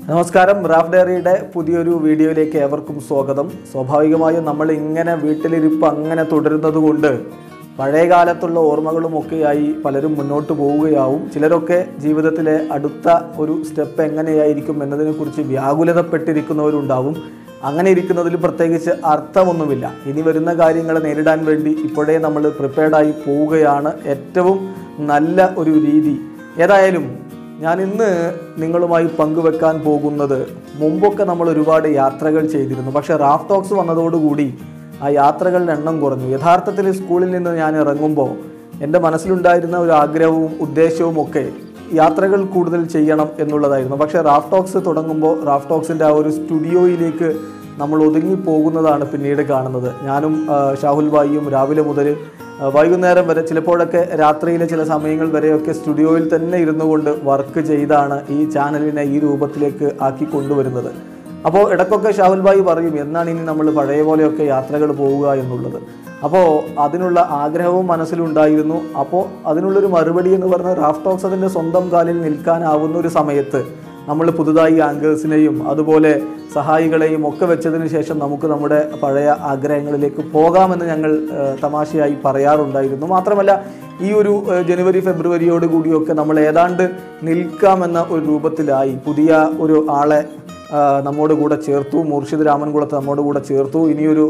നമസ്കാരം. റാഫ് ഡയറിയുടെ പുതിയൊരു വീഡിയോയിലേക്ക് ഏവർക്കും സ്വാഗതം. സ്വാഭാവികമായും നമ്മൾ ഇങ്ങനെ വീട്ടിലിരിപ്പ് അങ്ങനെ തുടരുന്നത് കൊണ്ട് പഴയ കാലത്തുള്ള ഓർമ്മകളുമൊക്കെയായി പലരും മുന്നോട്ട് പോവുകയാവും. ചിലരൊക്കെ ജീവിതത്തിലെ അടുത്ത ഒരു സ്റ്റെപ്പ് എങ്ങനെയായിരിക്കും എന്നതിനെക്കുറിച്ച് വ്യാകുലതപ്പെട്ടിരിക്കുന്നവരുണ്ടാവും. അങ്ങനെ ഇരിക്കുന്നതിൽ പ്രത്യേകിച്ച് അർത്ഥമൊന്നുമില്ല. ഇനി വരുന്ന കാര്യങ്ങളെ നേരിടാൻ വേണ്ടി ഇപ്പോഴേ നമ്മൾ പ്രിപ്പയർഡായി പോവുകയാണ് ഏറ്റവും നല്ല ഒരു രീതി. ഏതായാലും ഞാൻ ഇന്ന് നിങ്ങളുമായി പങ്കുവെക്കാൻ പോകുന്നത്, മുമ്പൊക്കെ നമ്മൾ ഒരുപാട് യാത്രകൾ ചെയ്തിരുന്നു. പക്ഷേ റാഫ് ടോക്സ് വന്നതോടുകൂടി ആ യാത്രകളുടെ എണ്ണം കുറഞ്ഞു. യഥാർത്ഥത്തിൽ സ്കൂളിൽ നിന്ന് ഞാൻ ഇറങ്ങുമ്പോൾ എൻ്റെ മനസ്സിലുണ്ടായിരുന്ന ഒരു ആഗ്രഹവും ഉദ്ദേശവും ഒക്കെ യാത്രകൾ കൂടുതൽ ചെയ്യണം എന്നുള്ളതായിരുന്നു. പക്ഷേ റാഫ് ടോക്സ് തുടങ്ങുമ്പോൾ റാഫ് ടോക്സിൻ്റെ ആ ഒരു സ്റ്റുഡിയോയിലേക്ക് നമ്മൾ ഒതുങ്ങിപ്പോകുന്നതാണ് പിന്നീട് കാണുന്നത്. ഞാനും ഷാഹുൽ ഭായിയും രാവിലെ മുതൽ വൈകുന്നേരം വരെ, ചിലപ്പോഴൊക്കെ രാത്രിയിലെ ചില സമയങ്ങൾ വരെയൊക്കെ സ്റ്റുഡിയോയിൽ തന്നെ ഇരുന്നു കൊണ്ട് വർക്ക് ചെയ്താണ് ഈ ചാനലിനെ ഈ രൂപത്തിലേക്ക് ആക്കി കൊണ്ടുവരുന്നത്. അപ്പോൾ ഇടയ്ക്കൊക്കെ ഷാഹുൽ ഭായി പറയും, എന്നാണ് ഇനി നമ്മൾ പഴയ പോലെയൊക്കെ യാത്രകൾ പോവുക എന്നുള്ളത്. അപ്പോൾ അതിനുള്ള ആഗ്രഹവും മനസ്സിലുണ്ടായിരുന്നു. അപ്പോൾ അതിനുള്ളൊരു മറുപടി എന്ന് പറഞ്ഞാൽ റാഫ് ടോക്സ് അതിൻ്റെ സ്വന്തം കാലിൽ നിൽക്കാനാവുന്ന ഒരു സമയത്ത് നമ്മൾ പുതുതായി ആങ്കേഴ്സിനെയും അതുപോലെ സഹായികളെയും ഒക്കെ വെച്ചതിന് ശേഷം നമുക്ക് നമ്മുടെ പഴയ ആഗ്രഹങ്ങളിലേക്ക് പോകാമെന്ന് ഞങ്ങൾ തമാശയായി പറയാറുണ്ടായിരുന്നു. മാത്രമല്ല ഈ ഒരു ജനുവരി ഫെബ്രുവരിയോട് കൂടിയൊക്കെ നമ്മൾ ഏതാണ്ട് നിൽക്കാമെന്ന ഒരു രൂപത്തിലായി. പുതിയ ഒരു ആളെ നമ്മോട് കൂടെ ചേർത്തു, മുർഷിദ് രാമൻകുളത്ത് നമ്മോട് കൂടെ ചേർത്തു. ഇനിയൊരു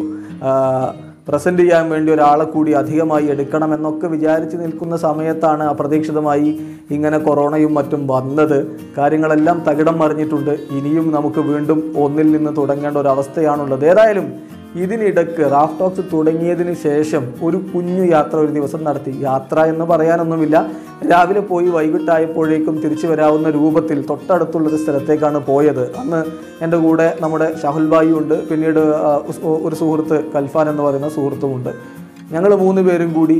പ്രസൻറ്റ് ചെയ്യാൻ വേണ്ടി ഒരാളെ കൂടി അധികമായി എടുക്കണമെന്നൊക്കെ വിചാരിച്ച് നിൽക്കുന്ന സമയത്താണ് അപ്രതീക്ഷിതമായി ഇങ്ങനെ കൊറോണയും മറ്റും വന്നത്. കാര്യങ്ങളെല്ലാം തകിടം മറിഞ്ഞിട്ടുണ്ട്. ഇനിയും നമുക്ക് വീണ്ടും ഒന്നിൽ നിന്ന് തുടങ്ങേണ്ട ഒരവസ്ഥയാണുള്ളത്. ഏതായാലും ഇതിനിടയ്ക്ക് റാഫ് ടോക്സ് തുടങ്ങിയതിന് ശേഷം ഒരു കുഞ്ഞു യാത്ര ഒരു ദിവസം നടത്തി. യാത്ര എന്ന് പറയാനൊന്നുമില്ല, രാവിലെ പോയി വൈകിട്ടായപ്പോഴേക്കും തിരിച്ചു വരാവുന്ന രൂപത്തിൽ തൊട്ടടുത്തുള്ളൊരു സ്ഥലത്തേക്കാണ് പോയത്. അന്ന് എൻ്റെ കൂടെ നമ്മുടെ ഷാഹുൽ ഭായി ഉണ്ട്, പിന്നീട് ഒരു സുഹൃത്ത് കൽഫാൻ എന്ന് പറയുന്ന സുഹൃത്തുമുണ്ട്. ഞങ്ങൾ 3 പേരും കൂടി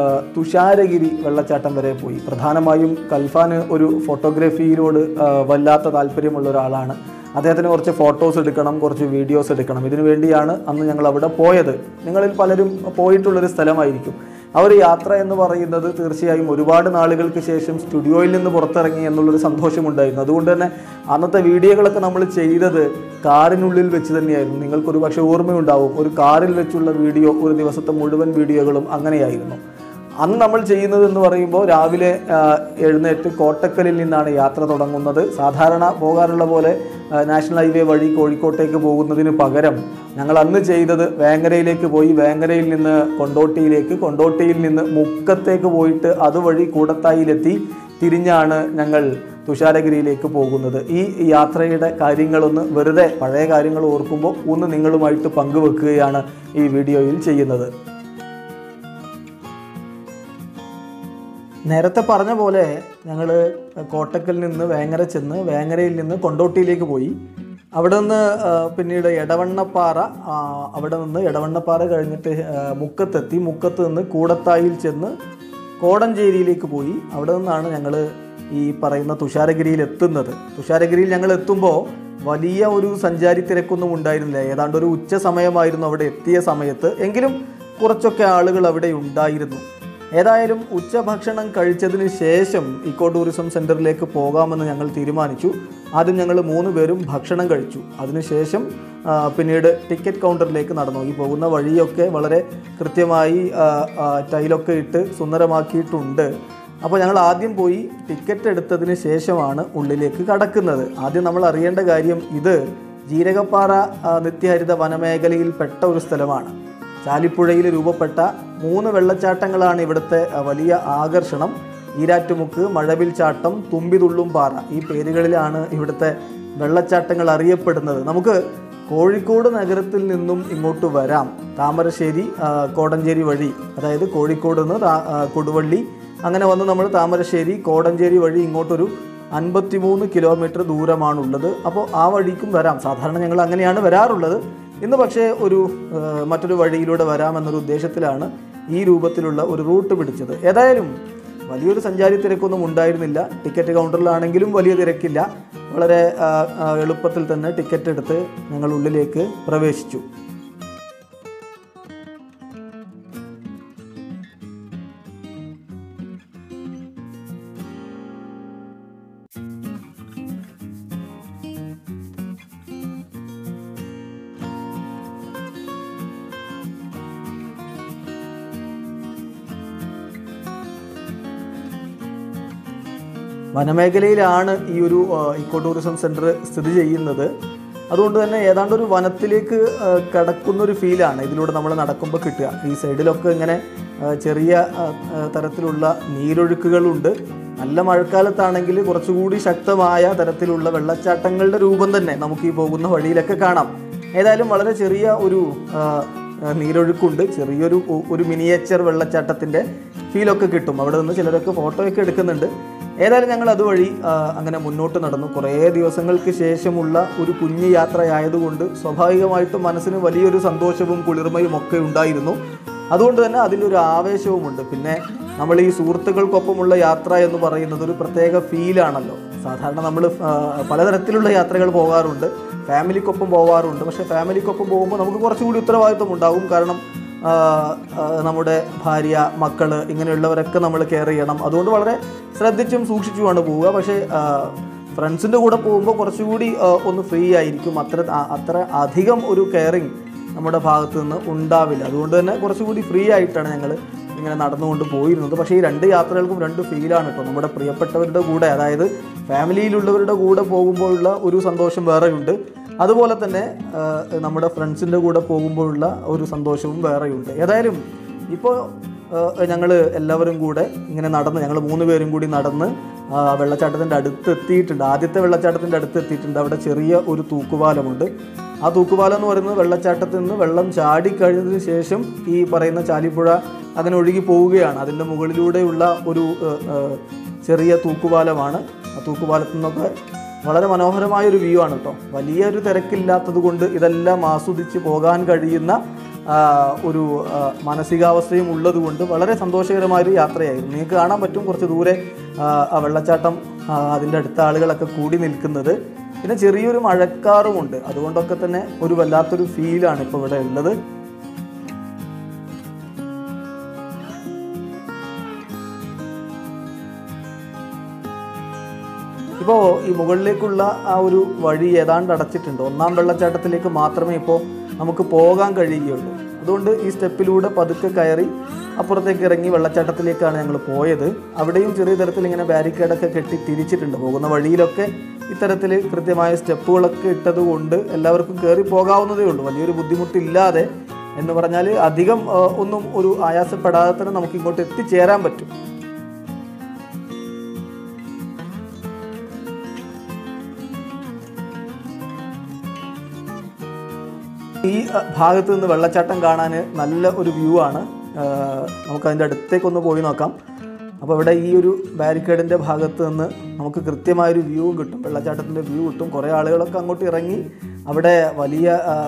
തുഷാരഗിരി വെള്ളച്ചാട്ടം വരെ പോയി. പ്രധാനമായും കൽഫാന് ഒരു ഫോട്ടോഗ്രാഫിയിലോട് വല്ലാത്ത താല്പര്യമുള്ള ഒരാളാണ്. അദ്ദേഹത്തിന് കുറച്ച് ഫോട്ടോസ് എടുക്കണം, കുറച്ച് വീഡിയോസ് എടുക്കണം. ഇതിനു വേണ്ടിയാണ് അന്ന് ഞങ്ങൾ അവിടെ പോയത്. നിങ്ങളിൽ പലരും പോയിട്ടുള്ളൊരു സ്ഥലമായിരിക്കും. ആ ഒരു യാത്ര എന്ന് പറയുന്നത് തീർച്ചയായും ഒരുപാട് നാളുകൾക്ക് ശേഷം സ്റ്റുഡിയോയിൽ നിന്ന് പുറത്തിറങ്ങി എന്നുള്ളൊരു സന്തോഷമുണ്ടായിരുന്നു. അതുകൊണ്ട് തന്നെ അന്നത്തെ വീഡിയോകളൊക്കെ നമ്മൾ ചെയ്തത് കാറിനുള്ളിൽ വെച്ച് തന്നെയായിരുന്നു. നിങ്ങൾക്കൊരു പക്ഷേ ഓർമ്മയുണ്ടാവും, ഒരു കാറിൽ വെച്ചുള്ള വീഡിയോ, ഒരു ദിവസത്തെ മുഴുവൻ വീഡിയോകളും അങ്ങനെയായിരുന്നു. അന്ന് നമ്മൾ ചെയ്യുന്നത് എന്ന് പറയുമ്പോൾ രാവിലെ എഴുന്നേറ്റ് കോട്ടക്കലിൽ നിന്നാണ് യാത്ര തുടങ്ങുന്നത്. സാധാരണ പോകാറുള്ള പോലെ നാഷണൽ ഹൈവേ വഴി കോഴിക്കോട്ടേക്ക് പോകുന്നതിന് പകരം ഞങ്ങൾ അന്ന് ചെയ്തത് വേങ്ങരയിലേക്ക് പോയി, വേങ്ങരയിൽ നിന്ന് കൊണ്ടോട്ടിയിലേക്ക്, കൊണ്ടോട്ടിയിൽ നിന്ന് മുക്കത്തേക്ക് പോയിട്ട് അതുവഴി കൂടത്തായിലെത്തി തിരിഞ്ഞാണ് ഞങ്ങൾ തുഷാരഗിരിയിലേക്ക് പോകുന്നത്. ഈ യാത്രയുടെ കാര്യങ്ങളൊന്ന് വെറുതെ പഴയ കാര്യങ്ങൾ ഓർക്കുമ്പോൾ ഒന്ന് നിങ്ങളുമായിട്ട് പങ്കുവെക്കുകയാണ് ഈ വീഡിയോയിൽ ചെയ്യുന്നത്. നേരത്തെ പറഞ്ഞ പോലെ ഞങ്ങൾ കോട്ടക്കലിൽ നിന്ന് വേങ്ങര ചെന്ന് വേങ്ങരയിൽ നിന്ന് കൊണ്ടോട്ടിയിലേക്ക് പോയി. അവിടെ നിന്ന് പിന്നീട് എടവണ്ണപ്പാറ, അവിടെ നിന്ന് എടവണ്ണപ്പാറ കഴിഞ്ഞിട്ട് മുക്കത്തെത്തി. മുക്കത്ത് നിന്ന് കൂടത്തായിൽ ചെന്ന് കോടഞ്ചേരിയിലേക്ക് പോയി. അവിടെ നിന്നാണ് ഞങ്ങൾ ഈ പറയുന്ന തുഷാരഗിരിയിൽ എത്തുന്നത്. തുഷാരഗിരിയിൽ ഞങ്ങൾ എത്തുമ്പോൾ വലിയ ഒരു സഞ്ചാരി തിരക്കൊന്നും ഉണ്ടായിരുന്നില്ല. ഏതാണ്ട് ഒരു ഉച്ച സമയമായിരുന്നു അവിടെ എത്തിയ സമയത്ത്. എങ്കിലും കുറച്ചൊക്കെ ആളുകൾ അവിടെ ഉണ്ടായിരുന്നു. ഏതായാലും ഉച്ചഭക്ഷണം കഴിച്ചതിന് ശേഷം ഇക്കോ ടൂറിസം സെൻറ്ററിലേക്ക് പോകാമെന്ന് ഞങ്ങൾ തീരുമാനിച്ചു. ആദ്യം ഞങ്ങൾ 3 പേരും ഭക്ഷണം കഴിച്ചു. അതിനുശേഷം പിന്നീട് ടിക്കറ്റ് കൗണ്ടറിലേക്ക് നടന്നു. ഈ പോകുന്ന വഴിയൊക്കെ വളരെ കൃത്യമായി ടൈലൊക്കെ ഇട്ട് സുന്ദരമാക്കിയിട്ടുണ്ട്. അപ്പോൾ ഞങ്ങൾ ആദ്യം പോയി ടിക്കറ്റ് എടുത്തതിന് ശേഷമാണ് ഉള്ളിലേക്ക് കടക്കുന്നത്. ആദ്യം നമ്മൾ അറിയേണ്ട കാര്യം, ഇത് ജീരകപ്പാറ നിത്യഹരിത വനമേഖലയിൽ പെട്ട ഒരു സ്ഥലമാണ്. ചാലിപ്പുഴയിൽ രൂപപ്പെട്ട 3 വെള്ളച്ചാട്ടങ്ങളാണ് ഇവിടുത്തെ വലിയ ആകർഷണം. ഈരാറ്റുമുക്ക്, മഴവിൽ ചാട്ടം, തുമ്പിതുള്ളും പാറ, ഈ പേരുകളിലാണ് ഇവിടുത്തെ വെള്ളച്ചാട്ടങ്ങൾ അറിയപ്പെടുന്നത്. നമുക്ക് കോഴിക്കോട് നഗരത്തിൽ നിന്നും ഇങ്ങോട്ട് വരാം. താമരശ്ശേരി കോടഞ്ചേരി വഴി, അതായത് കോഴിക്കോട് നിന്ന് കൊടുവള്ളി അങ്ങനെ വന്ന് നമ്മൾ താമരശ്ശേരി കോടഞ്ചേരി വഴി ഇങ്ങോട്ടൊരു 53 കിലോമീറ്റർ ദൂരമാണുള്ളത്. അപ്പോൾ ആ വഴിക്കും വരാം. സാധാരണ ഞങ്ങൾ അങ്ങനെയാണ് വരാറുള്ളത്. ഇന്ന് പക്ഷേ മറ്റൊരു വഴിയിലൂടെ വരാമെന്നൊരു ഉദ്ദേശത്തിലാണ് ഈ രൂപത്തിലുള്ള ഒരു റൂട്ട് പിടിച്ചത്. ഏതായാലും വലിയൊരു സഞ്ചാരി തിരക്കൊന്നും ഉണ്ടായിരുന്നില്ല. ടിക്കറ്റ് കൗണ്ടറിലാണെങ്കിലും വലിയ തിരക്കില്ല. വളരെ എളുപ്പത്തിൽ തന്നെ ടിക്കറ്റ് എടുത്ത് ഞങ്ങൾ ഉള്ളിലേക്ക് പ്രവേശിച്ചു. വനമേഖലയിലാണ് ഈ ഒരു ഇക്കോ ടൂറിസം സെൻറ്റർ സ്ഥിതി ചെയ്യുന്നത്. അതുകൊണ്ട് തന്നെ ഏതാണ്ട് ഒരു വനത്തിലേക്ക് കടക്കുന്നൊരു ഫീലാണ് ഇതിലൂടെ നമ്മൾ നടക്കുമ്പോൾ കിട്ടുക. ഈ സൈഡിലൊക്കെ ഇങ്ങനെ ചെറിയ തരത്തിലുള്ള നീരൊഴുക്കുകളുണ്ട്. നല്ല മഴക്കാലത്താണെങ്കിൽ കുറച്ചുകൂടി ശക്തമായ തരത്തിലുള്ള വെള്ളച്ചാട്ടങ്ങളുടെ രൂപം തന്നെ നമുക്ക് ഈ പോകുന്ന വഴിയിലൊക്കെ കാണാം. ഏതായാലും വളരെ ചെറിയ ഒരു നീരൊഴുക്കുണ്ട്. ചെറിയൊരു മിനിയേച്ചർ വെള്ളച്ചാട്ടത്തിൻ്റെ ഫീലൊക്കെ കിട്ടും. അവിടെ നിന്ന് ചിലരൊക്കെ ഫോട്ടോയൊക്കെ എടുക്കുന്നുണ്ട്. ഏതായാലും ഞങ്ങൾ അതുവഴി അങ്ങനെ മുന്നോട്ട് നടന്നു. കുറേ ദിവസങ്ങൾക്ക് ശേഷമുള്ള ഒരു കുഞ്ഞു യാത്രയായതുകൊണ്ട് സ്വാഭാവികമായിട്ടും മനസ്സിന് വലിയൊരു സന്തോഷവും കുളിർമയും ഒക്കെ ഉണ്ടായിരുന്നു. അതുകൊണ്ട് തന്നെ അതിലൊരു ആവേശവുമുണ്ട്. പിന്നെ നമ്മൾ ഈ സുഹൃത്തുക്കൾക്കൊപ്പമുള്ള യാത്ര എന്ന് പറയുന്നത് ഒരു പ്രത്യേക ഫീലാണല്ലോ. സാധാരണ നമ്മൾ പലതരത്തിലുള്ള യാത്രകൾ പോകാറുണ്ട്, ഫാമിലിക്കൊപ്പം പോകാറുണ്ട്. പക്ഷേ ഫാമിലിക്കൊപ്പം പോകുമ്പോൾ നമുക്ക് കുറച്ചുകൂടി ഉത്തരവാദിത്വം ഉണ്ടാകും. കാരണം നമ്മുടെ ഭാര്യ, മക്കൾ ഇങ്ങനെയുള്ളവരൊക്കെ നമ്മൾ കെയർ ചെയ്യണം. അതുകൊണ്ട് വളരെ ശ്രദ്ധിച്ചും സൂക്ഷിച്ചുമാണ് പോവുക. പക്ഷേ ഫ്രണ്ട്സിൻ്റെ കൂടെ പോകുമ്പോൾ കുറച്ചുകൂടി ഒന്ന് ഫ്രീ ആയിരിക്കും. അത്ര അധികം ഒരു കെയറിങ് നമ്മുടെ ഭാഗത്തു നിന്ന് ഉണ്ടാവില്ല. അതുകൊണ്ട് തന്നെ കുറച്ചുകൂടി ഫ്രീ ആയിട്ടാണ് ഞങ്ങൾ ഇങ്ങനെ നടന്നുകൊണ്ട് പോയിരുന്നത്. പക്ഷേ ഈ രണ്ട് യാത്രകൾക്കും രണ്ട് ഫീലാണ് കേട്ടോ. നമ്മുടെ പ്രിയപ്പെട്ടവരുടെ കൂടെ, അതായത് ഫാമിലിയിലുള്ളവരുടെ കൂടെ പോകുമ്പോഴുള്ള ഒരു സന്തോഷം വേറെയുണ്ട്. അതുപോലെ തന്നെ നമ്മുടെ ഫ്രണ്ട്സിൻ്റെ കൂടെ പോകുമ്പോഴുള്ള ഒരു സന്തോഷവും വേറെയുണ്ട്. ഏതായാലും ഇപ്പോൾ ഞങ്ങൾ എല്ലാവരും കൂടെ ഇങ്ങനെ നടന്ന്, ഞങ്ങൾ 3 പേരും കൂടി നടന്ന് വെള്ളച്ചാട്ടത്തിൻ്റെ അടുത്ത് എത്തിയിട്ടുണ്ട്. ആദ്യത്തെ വെള്ളച്ചാട്ടത്തിൻ്റെ അടുത്ത് എത്തിയിട്ടുണ്ട്. അവിടെ ചെറിയ ഒരു തൂക്കുപാലമുണ്ട്. ആ തൂക്കുപാലം എന്ന് പറയുന്നത് വെള്ളച്ചാട്ടത്തിൽ നിന്ന് വെള്ളം ചാടിക്കഴിഞ്ഞതിന് ശേഷം ഈ പറയുന്ന ചാലിപ്പുഴ അങ്ങനെ ഒഴുകി പോവുകയാണ്. അതിൻ്റെ മുകളിലൂടെയുള്ള ഒരു ചെറിയ തൂക്കുപാലമാണ്. ആ തൂക്കുപാലത്തിൽ നിന്നൊക്കെ വളരെ മനോഹരമായൊരു വ്യൂ ആണ് കേട്ടോ. വലിയൊരു തിരക്കില്ലാത്തത് കൊണ്ട് ഇതെല്ലാം ആസ്വദിച്ച് പോകാൻ കഴിയുന്ന ഒരു മാനസികാവസ്ഥയും ഉള്ളതുകൊണ്ട് വളരെ സന്തോഷകരമായൊരു യാത്രയായിരുന്നു. നിങ്ങൾക്ക് കാണാൻ പറ്റും കുറച്ച് ദൂരെ ആ വെള്ളച്ചാട്ടം, അതിൻ്റെ അടുത്ത ആളുകളൊക്കെ കൂടി നിൽക്കുന്നത്. പിന്നെ ചെറിയൊരു മഴക്കാറുമുണ്ട്. അതുകൊണ്ടൊക്കെ തന്നെ ഒരു വല്ലാത്തൊരു ഫീലാണ് ഇപ്പോൾ ഇവിടെ ഉള്ളത്. ഇപ്പോൾ ഈ മുകളിലേക്കുള്ള ആ ഒരു വഴി ഏതാണ്ട് അടച്ചിട്ടുണ്ട്. 1-ാം വെള്ളച്ചാട്ടത്തിലേക്ക് മാത്രമേ ഇപ്പോൾ നമുക്ക് പോകാൻ കഴിയുകയുള്ളൂ. അതുകൊണ്ട് ഈ സ്റ്റെപ്പിലൂടെ പതുക്കെ കയറി അപ്പുറത്തേക്ക് ഇറങ്ങി വെള്ളച്ചാട്ടത്തിലേക്കാണ് ഞങ്ങൾ പോയത്. അവിടെയും ചെറിയ തരത്തിൽ ഇങ്ങനെ ബാരിക്കേഡൊക്കെ കെട്ടി തിരിച്ചിട്ടുണ്ട്. പോകുന്ന വഴിയിലൊക്കെ ഇത്തരത്തിൽ കൃത്യമായ സ്റ്റെപ്പുകളൊക്കെ ഇട്ടതുകൊണ്ട് എല്ലാവർക്കും കയറി പോകാവുന്നതേ ഉള്ളൂ. വലിയൊരു ബുദ്ധിമുട്ടില്ലാതെ എന്ന് പറഞ്ഞാൽ അധികം ഒന്നും ഒരു ആയാസപ്പെടാതെ തന്നെ നമുക്ക് ഇങ്ങോട്ട് എത്തിച്ചേരാൻ പറ്റും. ഈ ഭാഗത്ത് നിന്ന് വെള്ളച്ചാട്ടം കാണാൻ നല്ല ഒരു വ്യൂ ആണ്. നമുക്കതിൻ്റെ അടുത്തേക്കൊന്ന് പോയി നോക്കാം. അപ്പോൾ ഇവിടെ ഈ ഒരു ബാരിക്കേഡിൻ്റെ ഭാഗത്ത് നിന്ന് നമുക്ക് കൃത്യമായൊരു വ്യൂ കിട്ടും, വെള്ളച്ചാട്ടത്തിൻ്റെ വ്യൂ കിട്ടും. കുറേ ആളുകളൊക്കെ അങ്ങോട്ട് ഇറങ്ങി അവിടെ വലിയ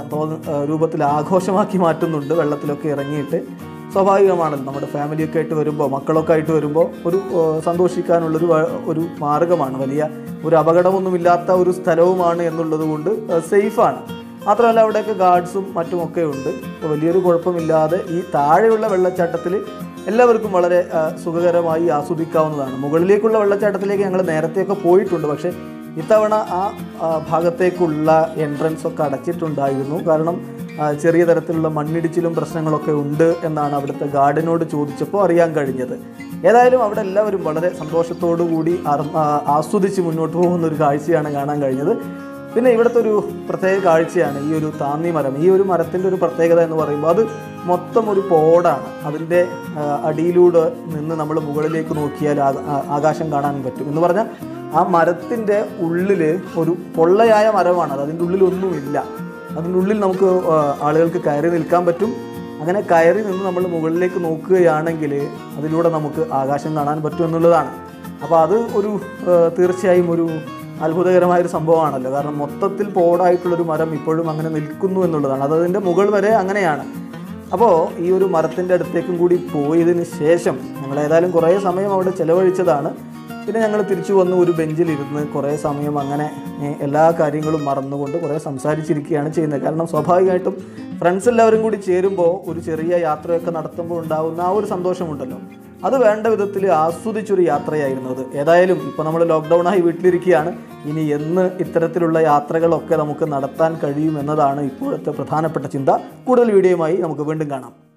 രൂപത്തിൽ ആഘോഷമാക്കി മാറ്റുന്നുണ്ട്. വെള്ളത്തിലൊക്കെ ഇറങ്ങിയിട്ട് സ്വാഭാവികമാണല്ലോ, നമ്മുടെ ഫാമിലിയൊക്കെ ആയിട്ട് വരുമ്പോൾ, മക്കളൊക്കെ ആയിട്ട് വരുമ്പോൾ ഒരു സന്തോഷിക്കാനുള്ളൊരു മാർഗ്ഗമാണ്. വലിയ ഒരു അപകടമൊന്നുമില്ലാത്ത ഒരു സ്ഥലവുമാണ് എന്നുള്ളത് കൊണ്ട് സേഫാണ്. മാത്രമല്ല അവിടെയൊക്കെ ഗാർഡ്സും മറ്റുമൊക്കെ ഉണ്ട്. അപ്പോൾ വലിയൊരു കുഴപ്പമില്ലാതെ ഈ താഴെയുള്ള വെള്ളച്ചാട്ടത്തിൽ എല്ലാവർക്കും വളരെ സുഖകരമായി ആസ്വദിക്കാവുന്നതാണ്. മുകളിലേക്കുള്ള വെള്ളച്ചാട്ടത്തിലേക്ക് ഞങ്ങൾ നേരത്തെയൊക്കെ പോയിട്ടുണ്ട്. പക്ഷേ ഇത്തവണ ആ ഭാഗത്തേക്കുള്ള എൻട്രൻസ് ഒക്കെ അടച്ചിട്ടുണ്ടായിരുന്നു. കാരണം ചെറിയ തരത്തിലുള്ള മണ്ണിടിച്ചിലും പ്രശ്നങ്ങളൊക്കെ ഉണ്ട് എന്നാണ് അവിടുത്തെ ഗാർഡിനോട് ചോദിച്ചപ്പോൾ അറിയാൻ കഴിഞ്ഞത്. ഏതായാലും അവിടെ എല്ലാവരും വളരെ സന്തോഷത്തോടു കൂടി ആസ്വദിച്ച് മുന്നോട്ട് പോകുന്ന ഒരു കാഴ്ചയാണ് കാണാൻ കഴിഞ്ഞത്. പിന്നെ ഇവിടുത്തെ ഒരു പ്രത്യേക കാഴ്ചയാണ് ഈ ഒരു താന്നി മരം. ഈ ഒരു മരത്തിൻ്റെ ഒരു പ്രത്യേകത എന്ന് പറയുമ്പോൾ അത് മൊത്തം ഒരു പോടാണ്. അതിൻ്റെ അടിയിലൂടെ നിന്ന് നമ്മൾ മുകളിലേക്ക് നോക്കിയാൽ ആകാശം കാണാൻ പറ്റും. എന്ന് പറഞ്ഞാൽ ആ മരത്തിൻ്റെ ഉള്ളിൽ ഒരു പൊള്ളയായ മരമാണ്. അതിൻ്റെ ഉള്ളിലൊന്നുമില്ല. അതിൻ്റെ ഉള്ളിൽ നമുക്ക് ആളുകൾക്ക് കയറി നിൽക്കാൻ പറ്റും. അങ്ങനെ കയറി നിന്ന് നമ്മൾ മുകളിലേക്ക് നോക്കുകയാണെങ്കിൽ അതിലൂടെ നമുക്ക് ആകാശം കാണാൻ പറ്റും എന്നുള്ളതാണ്. അപ്പോൾ അത് ഒരു തീർച്ചയായും ഒരു അത്ഭുതകരമായൊരു സംഭവമാണല്ലോ. കാരണം മൊത്തത്തിൽ പോടായിട്ടുള്ളൊരു മരം ഇപ്പോഴും അങ്ങനെ നിൽക്കുന്നു എന്നുള്ളതാണ്. അതതിൻ്റെ മുകൾ വരെ അങ്ങനെയാണ്. അപ്പോൾ ഈ ഒരു മരത്തിൻ്റെ അടുത്തേക്കും കൂടി പോയതിന് ശേഷം ഞങ്ങൾ ഏതായാലും കുറേ സമയം അവിടെ ചിലവഴിച്ചതാണ്. പിന്നെ ഞങ്ങൾ തിരിച്ചു വന്ന് ഒരു ബെഞ്ചിലിരുന്ന് കുറേ സമയം അങ്ങനെ എല്ലാ കാര്യങ്ങളും മറന്നുകൊണ്ട് കുറേ സംസാരിച്ചിരിക്കുകയാണ് ചെയ്യുന്നത്. കാരണം സ്വാഭാവികമായിട്ടും ഫ്രണ്ട്സ് എല്ലാവരും കൂടി ചേരുമ്പോൾ ഒരു ചെറിയ യാത്രയൊക്കെ നടത്തുമ്പോൾ ഉണ്ടാകുന്ന ആ ഒരു സന്തോഷമുണ്ടല്ലോ, അത് വേണ്ട വിധത്തിൽ ആസ്വദിച്ചൊരു യാത്രയായിരുന്നു അത്. ഏതായാലും ഇപ്പോൾ നമ്മൾ ലോക്ക്ഡൗണായി വീട്ടിലിരിക്കുകയാണ്. ഇനി എന്ന് ഇത്തരത്തിലുള്ള യാത്രകളൊക്കെ നമുക്ക് നടത്താൻ കഴിയുമെന്നതാണ് ഇപ്പോഴത്തെ പ്രധാനപ്പെട്ട ചിന്ത. കൂടുതൽ വീഡിയോയുമായി നമുക്ക് വീണ്ടും കാണാം.